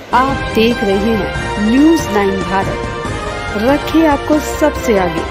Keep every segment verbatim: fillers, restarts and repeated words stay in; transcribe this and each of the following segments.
आप देख रहे हैं न्यूज नाइन भारत, रखिए आपको सबसे आगे।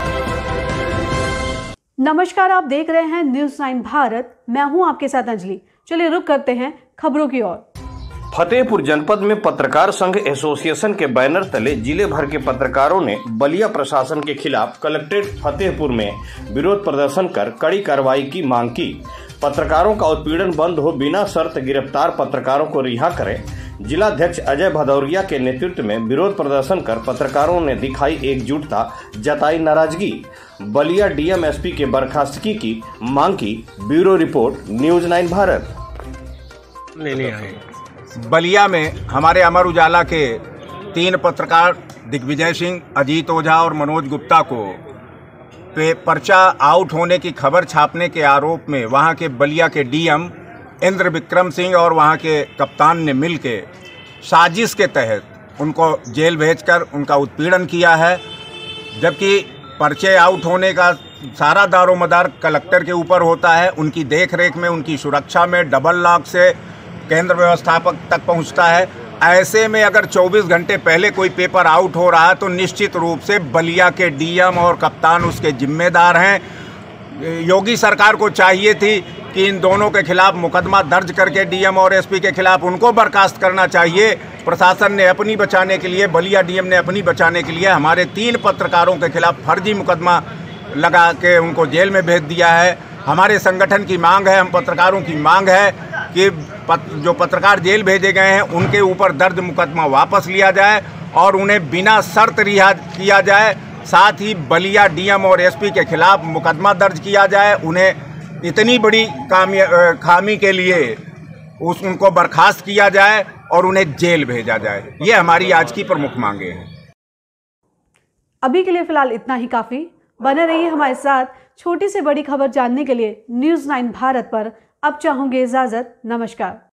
नमस्कार, आप देख रहे हैं न्यूज नाइन भारत, मैं हूं आपके साथ अंजलि। चलिए रुक करते हैं खबरों की ओर। फतेहपुर जनपद में पत्रकार संघ एसोसिएशन के बैनर तले जिले भर के पत्रकारों ने बलिया प्रशासन के खिलाफ कलेक्ट्रेट फतेहपुर में विरोध प्रदर्शन कर कड़ी कार्रवाई की मांग की। पत्रकारों का उत्पीड़न बंद हो, बिना शर्त गिरफ्तार पत्रकारों को रिहा करें। जिलाध्यक्ष अजय भदौरिया के नेतृत्व में विरोध प्रदर्शन कर पत्रकारों ने दिखाई एकजुटता, जताई नाराजगी। बलिया डीएम एसपी के बर्खास्तगी की मांग की। Bureau report, news nine Bharat. लेने आए बलिया में हमारे अमर उजाला के तीन पत्रकार दिग्विजय सिंह, अजीत ओझा और मनोज गुप्ता को पे पर्चा आउट होने की खबर छापने के आरोप में वहां के बलिया के डीएम इंद्र विक्रम सिंह और वहां के कप्तान ने मिलके साजिश के तहत उनको जेल भेजकर उनका उत्पीड़न किया है। जबकि पर्चे आउट होने का सारा दारोमदार कलेक्टर के ऊपर होता है। उनकी देखरेख में, उनकी सुरक्षा में डबल लॉक से केंद्र व्यवस्थापक तक पहुंचता है। ऐसे में अगर चौबीस घंटे पहले कोई पेपर आउट हो रहा है तो निश्चित रूप से बलिया के डीएम और कप्तान उसके जिम्मेदार हैं। योगी सरकार को चाहिए थी कि इन दोनों के खिलाफ मुकदमा दर्ज करके डीएम और एसपी के खिलाफ उनको बर्खास्त करना चाहिए। प्रशासन ने अपनी बचाने के लिए, बलिया डीएम ने अपनी बचाने के लिए हमारे तीन पत्रकारों के खिलाफ फर्जी मुकदमा लगा के उनको जेल में भेज दिया है। हमारे संगठन की मांग है, हम पत्रकारों की मांग है कि पत, जो पत्रकार जेल भेजे गए हैं उनके ऊपर दर्ज मुकदमा वापस लिया जाए और उन्हें बिना शर्त रिहा किया जाए। साथ ही बलिया डीएम और एसपी के खिलाफ मुकदमा दर्ज किया जाए। उन्हें इतनी बड़ी कामी खामी के लिए उस उनको बर्खास्त किया जाए और उन्हें जेल भेजा जाए। ये हमारी आज की प्रमुख मांगे हैं। अभी के लिए फिलहाल इतना ही काफी। बने रहिए हमारे साथ। छोटी से बड़ी खबर जानने के लिए न्यूज नाइन भारत पर अब चाहूंगी इजाजत। नमस्कार।